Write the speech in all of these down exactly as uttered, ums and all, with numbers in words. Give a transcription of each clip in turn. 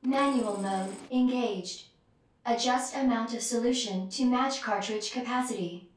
Manual mode engaged. Adjust amount of solution to match cartridge capacity.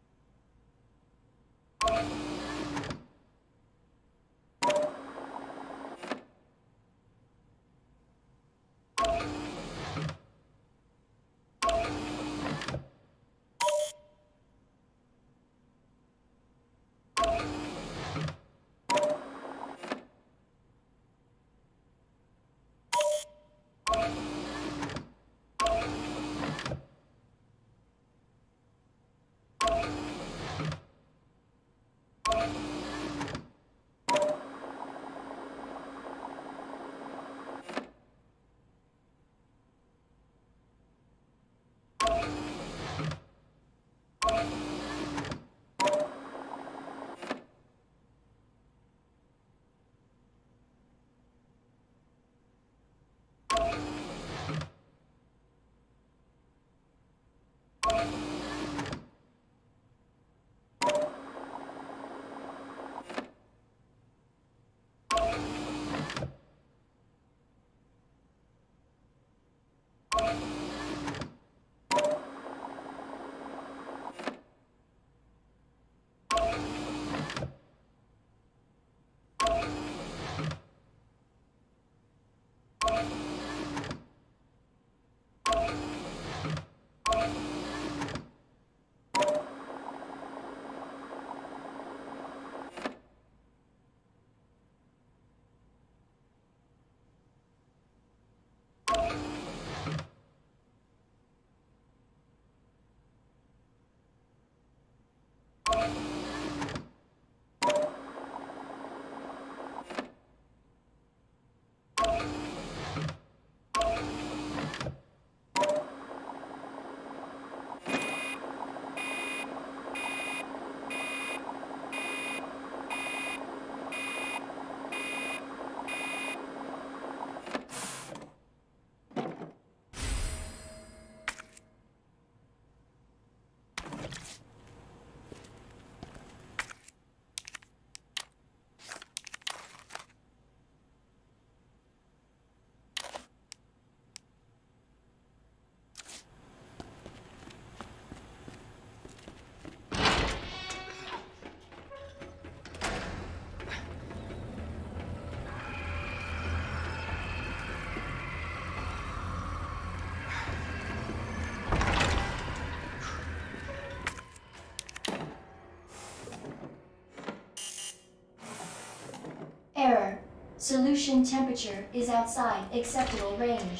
Error. Solution temperature is outside acceptable range.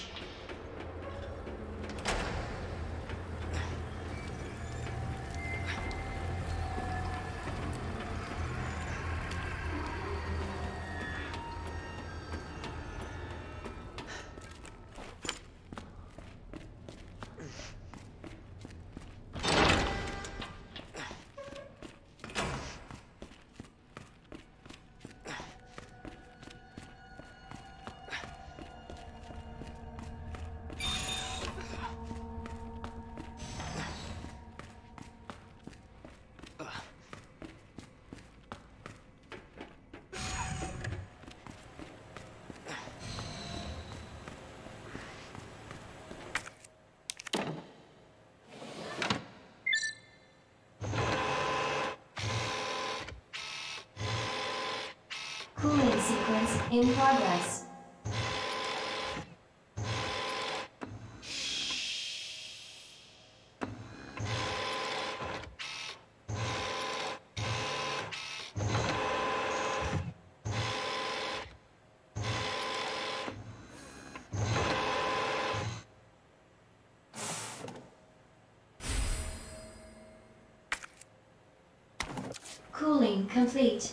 Cooling sequence in progress. Cooling complete.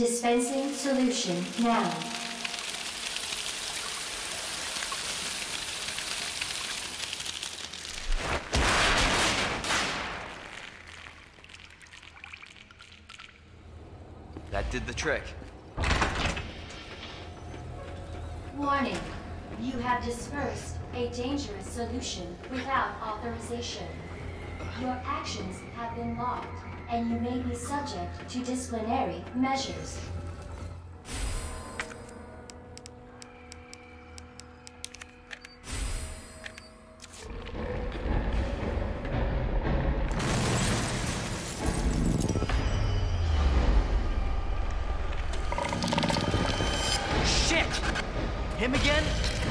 Dispensing solution now. That did the trick. Warning. You have dispersed a dangerous solution without authorization. Your actions have been logged, and you may be subject to disciplinary measures. Shit! Him again?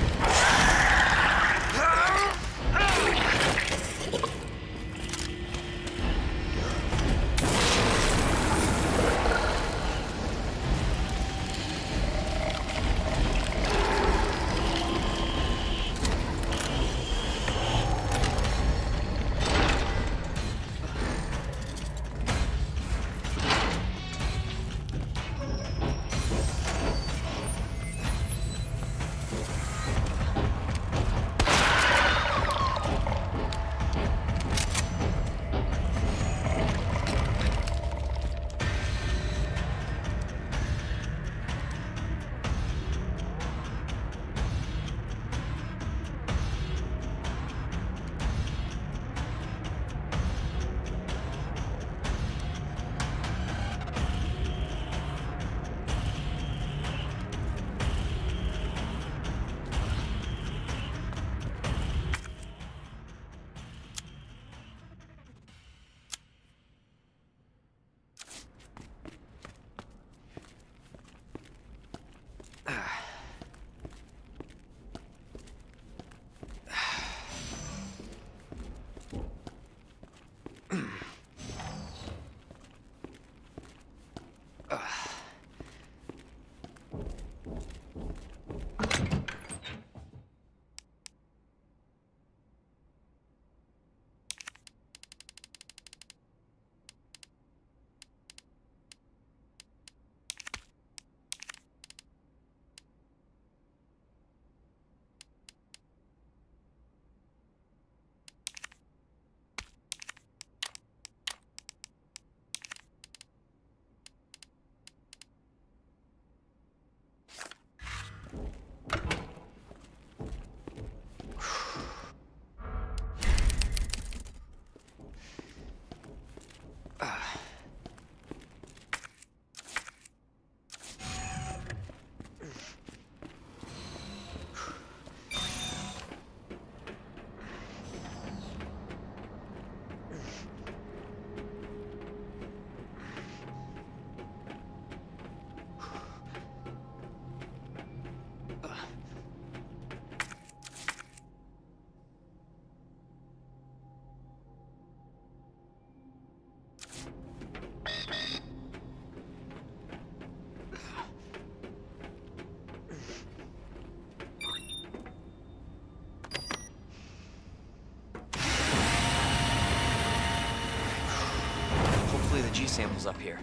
G samples up here.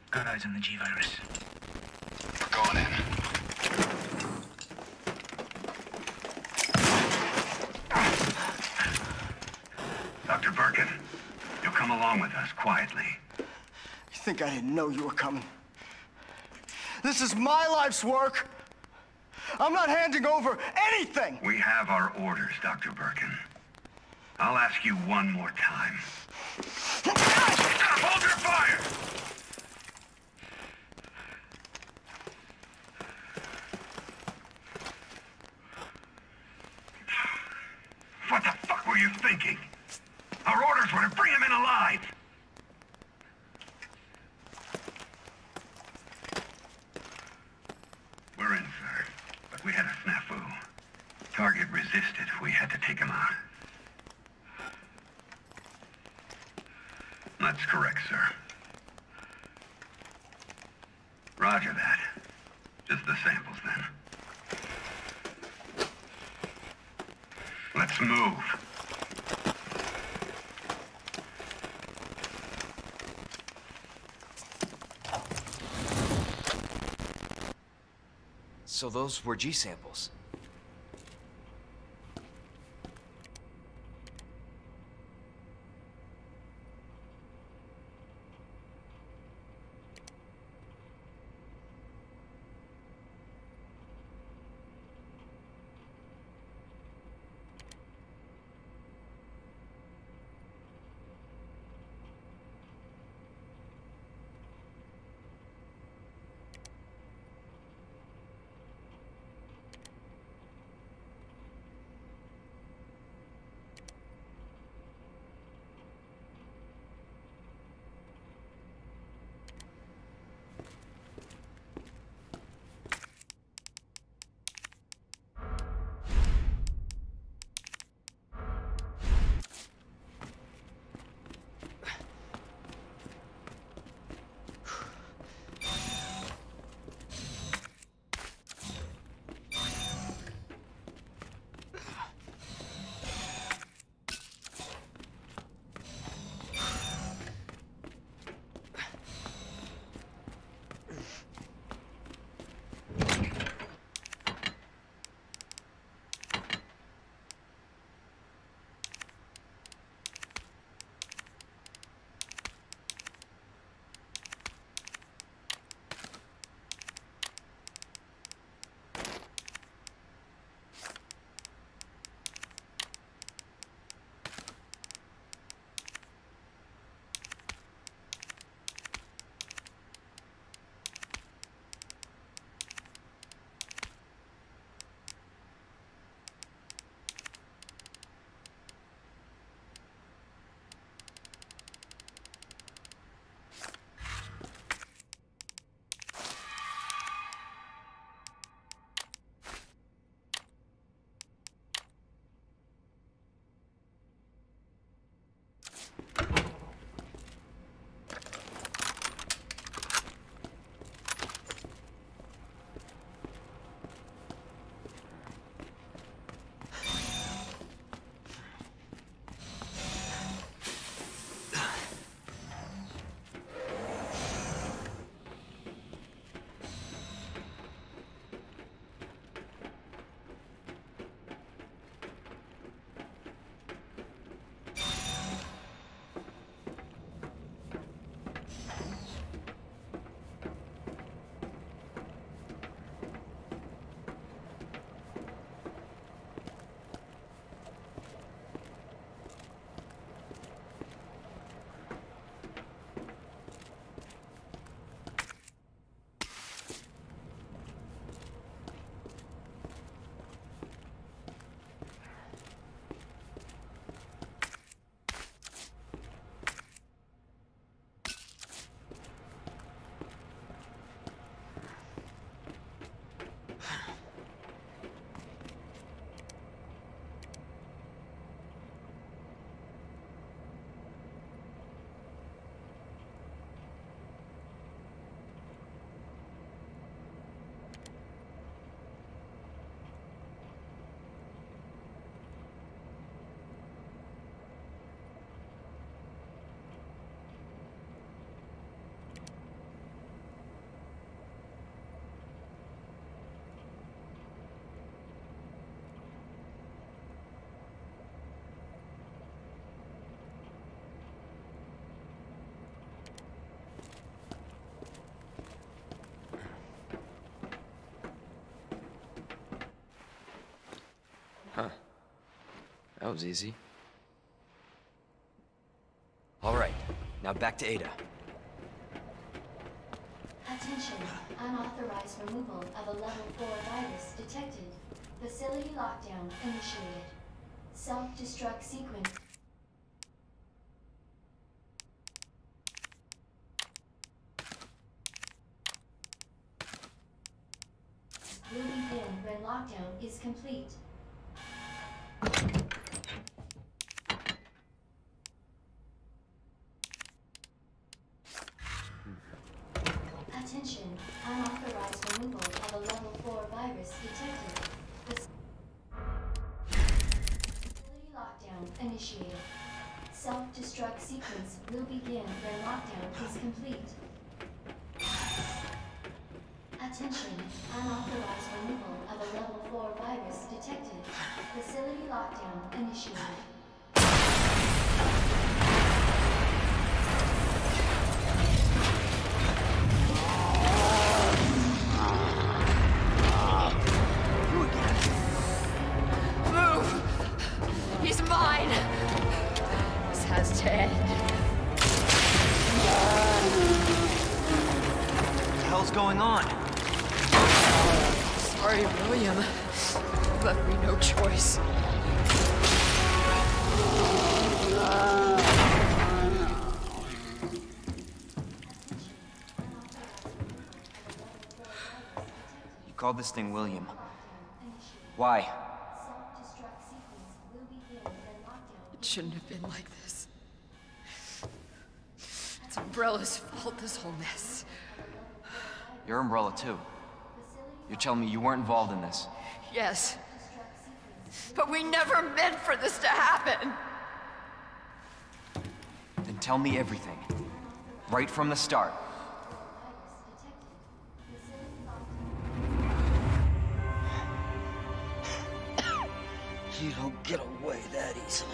Got eyes on the G virus. We're going in. Doctor Birkin, you'll come along with us quietly. You think I didn't know you were coming? This is my life's work. I'm not handing over anything. We have our orders, Doctor Birkin. I'll ask you one more time. Hold your fire! What the fuck were you thinking? Our orders were to bring him in alive! We're in, sir. But we had a snafu. Target resisted. We had to take him out. That's correct, sir. Roger that. Just the samples, then. Let's move. So those were G samples. Huh. That was easy. All right, now back to Ada. Attention, unauthorized removal of a level four virus detected. Facility lockdown initiated. Self-destruct sequence. Will begin when lockdown is complete. Attention, unauthorized removal of a level four virus detected. Facility lockdown initiated. Self-destruct sequence will begin when lockdown is complete. Attention, unauthorized removal of a level four virus detected. Facility lockdown initiated. Move! He's mine! This has to end. What the hell's going on? Sorry, William. You left me no choice. You called this thing William. Why? Self-destruct sequence will begin when lockdown. It shouldn't have been like this. It's Umbrella's fault, this whole mess. You're Umbrella too. You're telling me you weren't involved in this? Yes. But we never meant for this to happen. Then tell me everything. Right from the start. You don't get away that easily.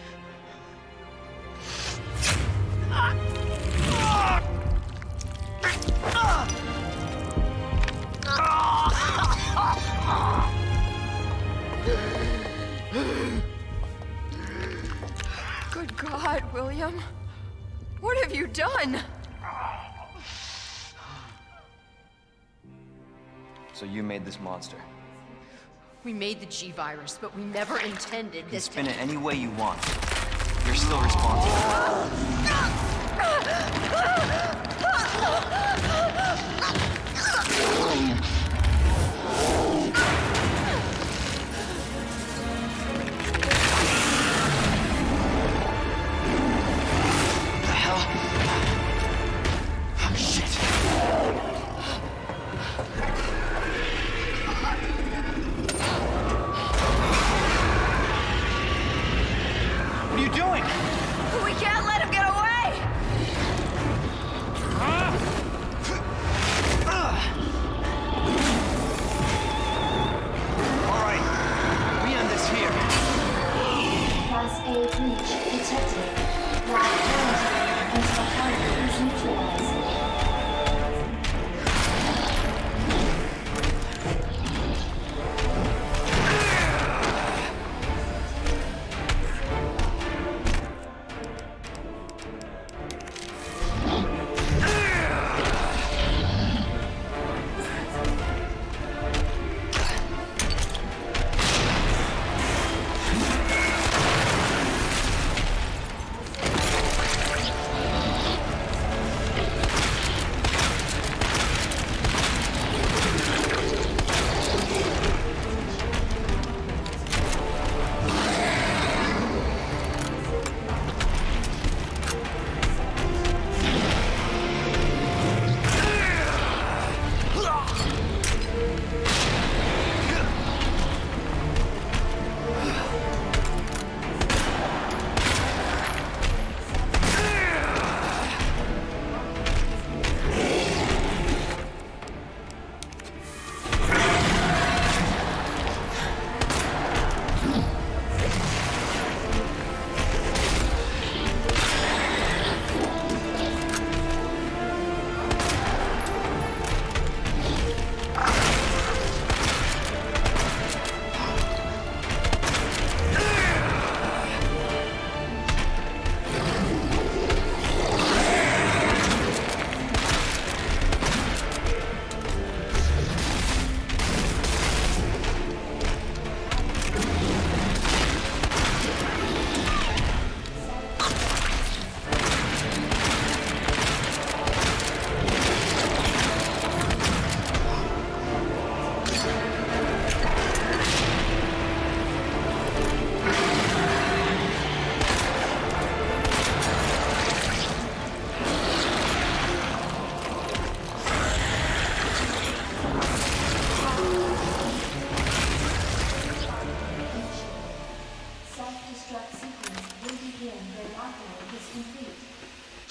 Good God, William. What have you done? So you made this monster. We made the G virus, but we never intended You can this spin to... it any way you want. You're still responsible. The hell? Oh, shit. What are you doing? We can't let him get away!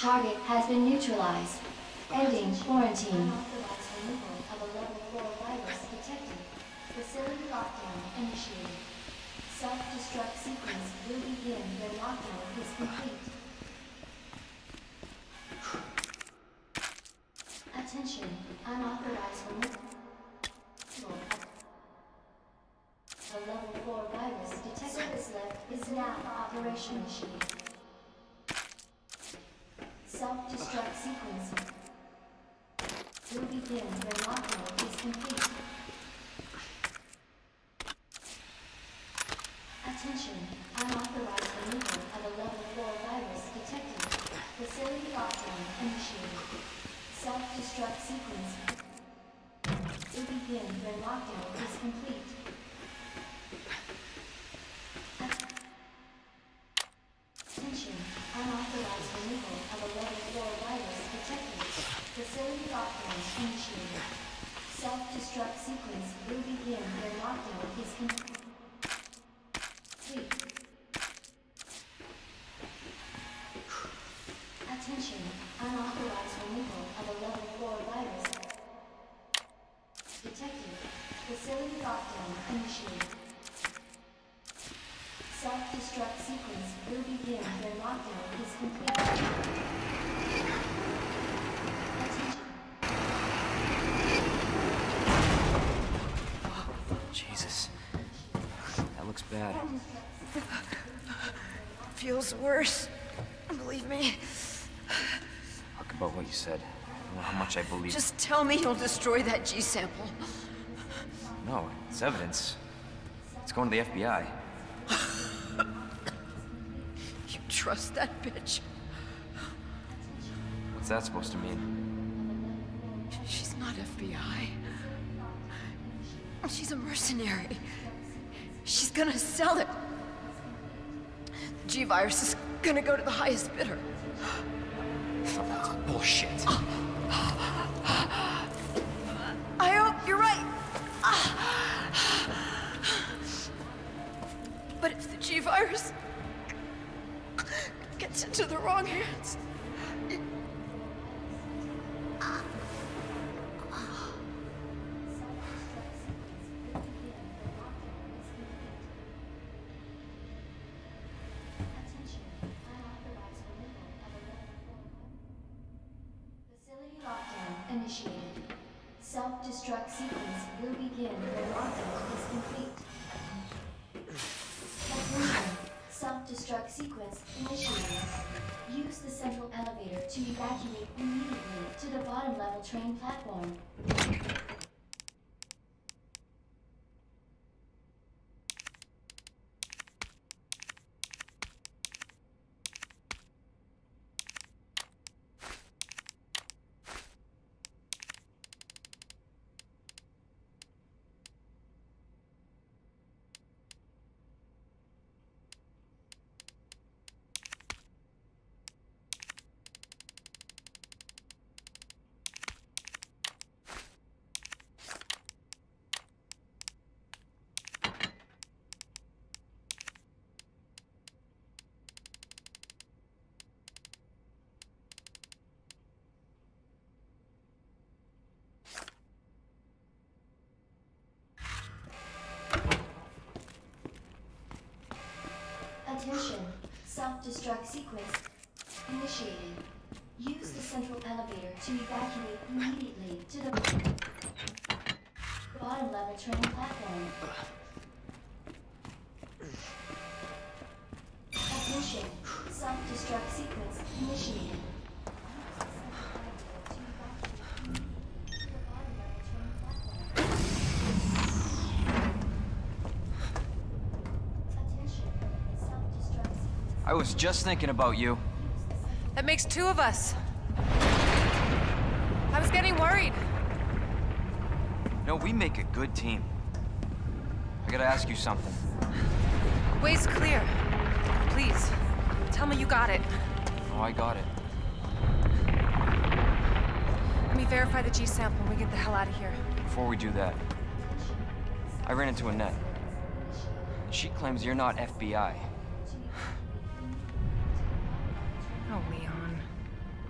Target has been neutralized. Ending quarantine. Unauthorized removal of a level four virus detected. Facility lockdown initiated. Self-destruct sequence will begin when lockdown is complete. Attention, unauthorized removal. A level four virus detected. Service lift is now operational. Self-destruct sequence will begin when lockdown is complete. Attention, unauthorized removal of a level four virus detected. Facility lockdown initiated. Self-destruct sequence will begin when lockdown is complete. Attention, unauthorized removal of a level four virus detected. Facility lockdown initiated. Self-destruct sequence will begin when lockdown is complete. Attention, unauthorized removal of a level four virus detected. Facility lockdown initiated. Self-destruct sequence will begin when lockdown is complete. Attention. Jesus. That looks bad. Feels worse. Believe me. Talk about what you said. I don't know how much I believe. Just tell me you'll destroy that G sample. No, it's evidence. It's going to the F B I. You trust that bitch? What's that supposed to mean? She's not F B I. She's a mercenary. She's gonna sell it. The G-virus is gonna go to the highest bidder. That's bullshit. I hope you're right. But if the G-virus gets into the wrong hands... it- Facility lockdown initiated. Self-destruct sequence will begin when lockdown is complete. Attention. Self-destruct sequence initiated. Use the central elevator to evacuate immediately to the bottom level train platform. Attention. Self-destruct sequence initiated. Use the central elevator to evacuate immediately to the bottom level train platform. Attention. Self-destruct sequence initiated. I was just thinking about you. That makes two of us. I was getting worried. No, we make a good team. I gotta ask you something. Way's clear. Please, tell me you got it. Oh, I got it. Let me verify the G sample and we get the hell out of here. Before we do that, I ran into Annette. She claims you're not F B I. Oh, Leon.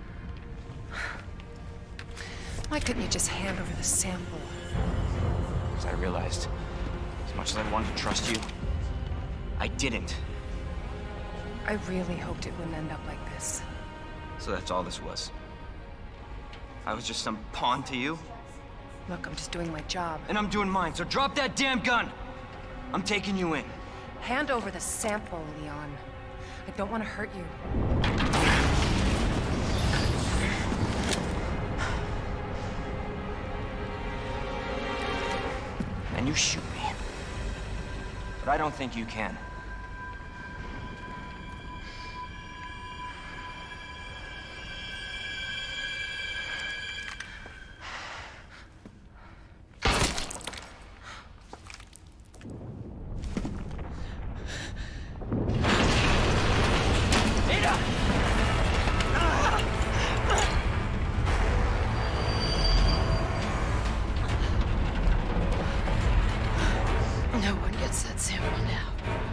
Why couldn't you just hand over the sample? Because I realized, as much as I wanted to trust you, I didn't. I really hoped it wouldn't end up like this. So that's all this was. I was just some pawn to you? Look, I'm just doing my job. And I'm doing mine, so drop that damn gun! I'm taking you in. Hand over the sample, Leon. I don't want to hurt you. And you shoot me. But I don't think you can. No one gets that sample now.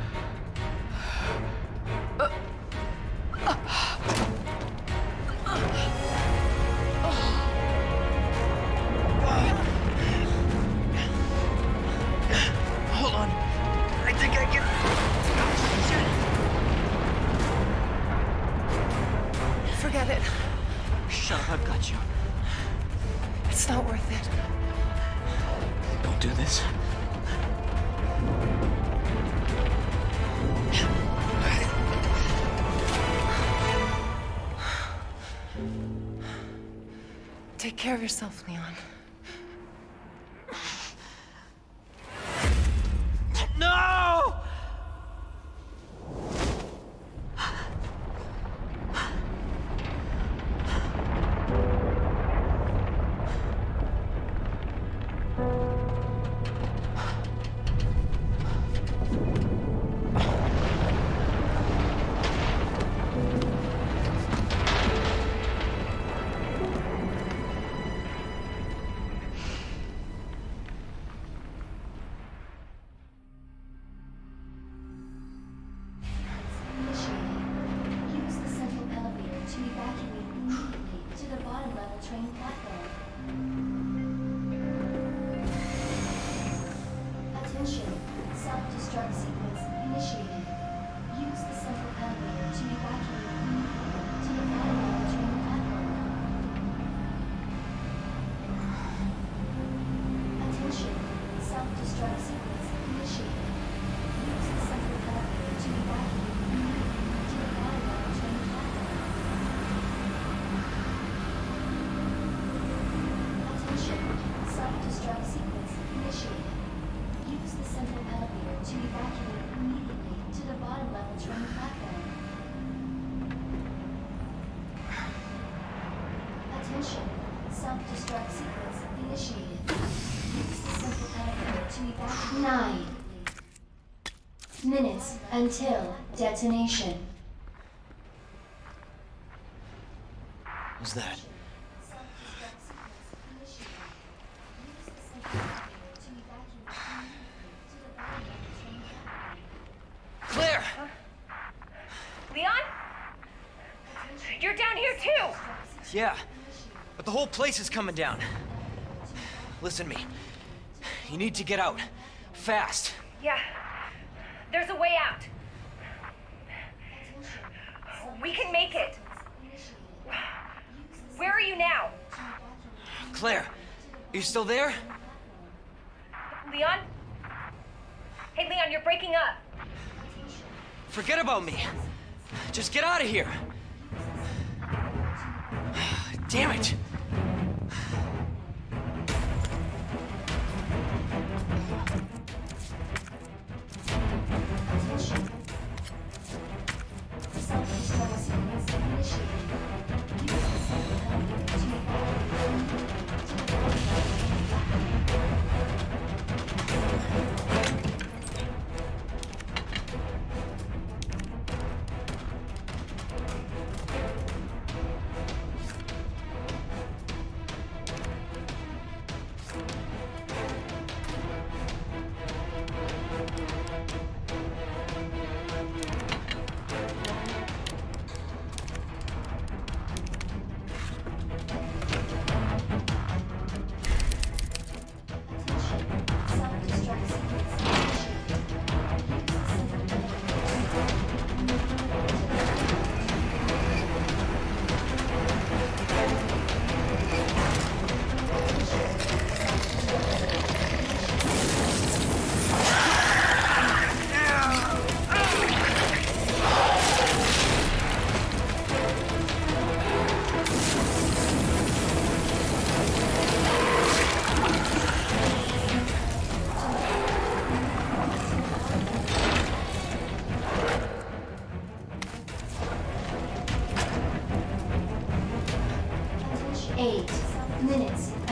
Hold on. I think I can... Forget it. Shut up, I've got you. It's not worth it. Don't do this. Take care of yourself, Leon. No! Use the central elevator to evacuate immediately to the bottom level train platform. Attention, self-destruct sequence initiated. Use the central elevator to evacuate immediately to the bottom level train platform. Attention, self-destruct sequence initiated. Use the central elevator to evacuate immediately to the bottom level train platform. Attention, self-destruct sequence initiated. Use the central elevator to evacuate immediately to the bottom level train platform. Attention, self-destruct sequence initiated. Use the central elevator to evacuate. Nine minutes until detonation. What's that? Self-destruct sequence initiated. Use the central elevator to evacuate immediately to the bottom level train platform. Claire! Leon? You're down here too! Yeah, but the whole place is coming down. Listen to me. You need to get out. Fast. Yeah. There's a way out. We can make it. Where are you now? Claire, are you still there? Leon? Hey, Leon, you're breaking up. Forget about me. Just get out of here. Damn it. Attention. Self-destruct sequence initiated. Use the central elevator to evacuate immediately to the bottom level train platform.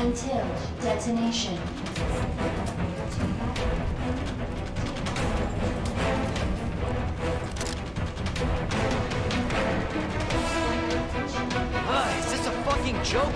until detonation. Ah, is this a fucking joke?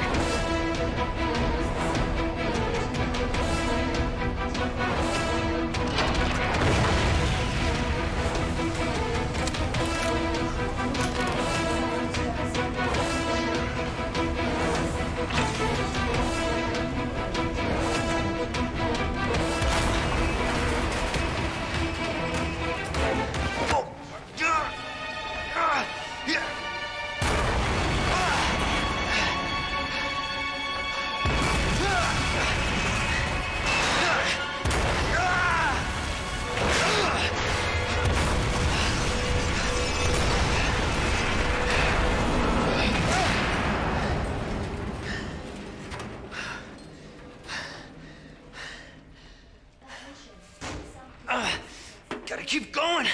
Gotta keep going.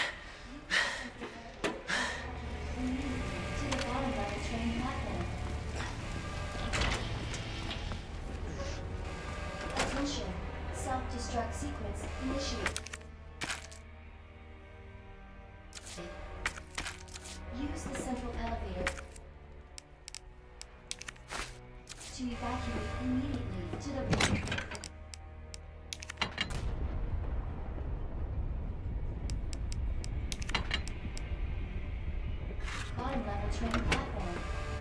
Attention, self-destruct sequence initiated. Use the central elevator to evacuate immediately to the bottom level train platform.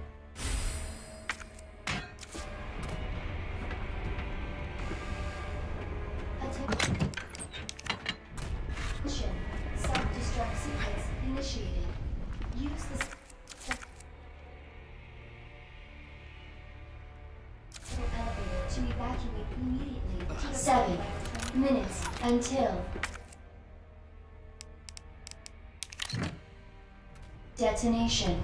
Attention, self-destruct sequence initiated. Use the central elevator to evacuate immediately to the seven minutes until detonation.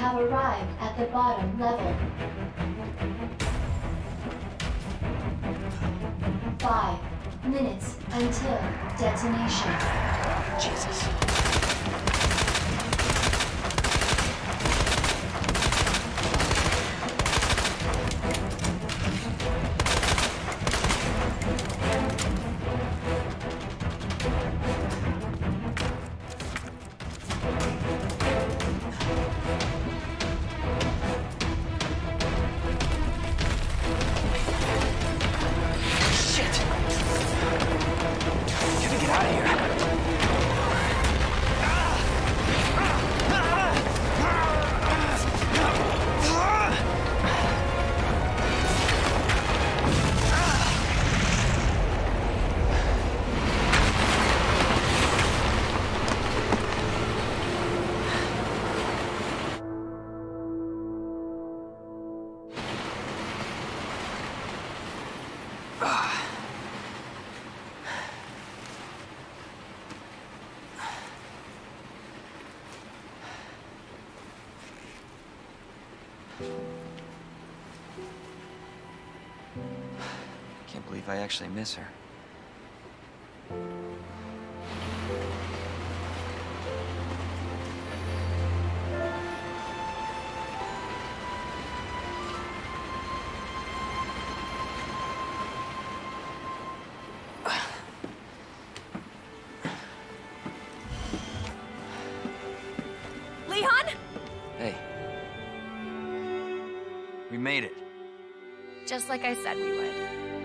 have arrived at the bottom level. Five minutes until detonation. Jesus. Can't believe I actually miss her. Hey. We made it. Just like I said we would.